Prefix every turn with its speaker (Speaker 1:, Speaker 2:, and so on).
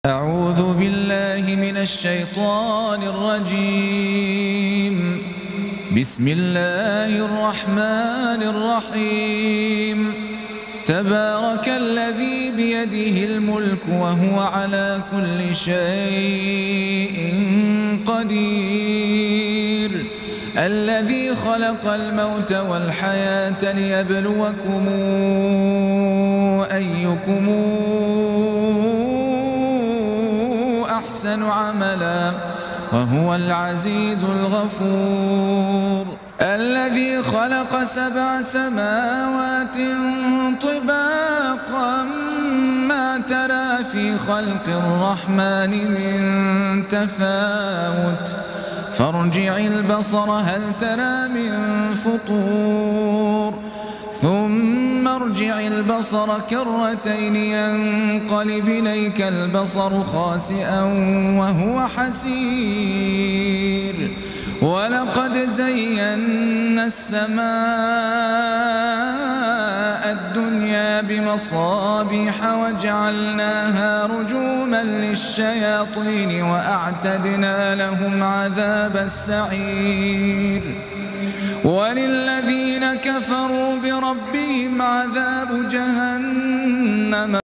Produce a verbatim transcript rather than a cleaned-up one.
Speaker 1: أعوذ بالله من الشيطان الرجيم. بسم الله الرحمن الرحيم. تبارك الذي بيده الملك وهو على كل شيء قدير، الذي خلق الموت والحياة ليبلوكم أيكم أحسن عملا وهو العزيز الغفور. الذي خلق سبع سماوات طباقا ما ترى في خلق الرحمن من تفاوت، فارجع البصر هل ترى من فطور، ثم ارجع البصر كرتين ينقلب إليك البصر خاسئا وهو حسير. ولقد زينا السماء الدنيا بمصابيح وجعلناها رجوما للشياطين وأعتدنا لهم عذاب السعير. وللذين كفروا بربهم عذاب جهنم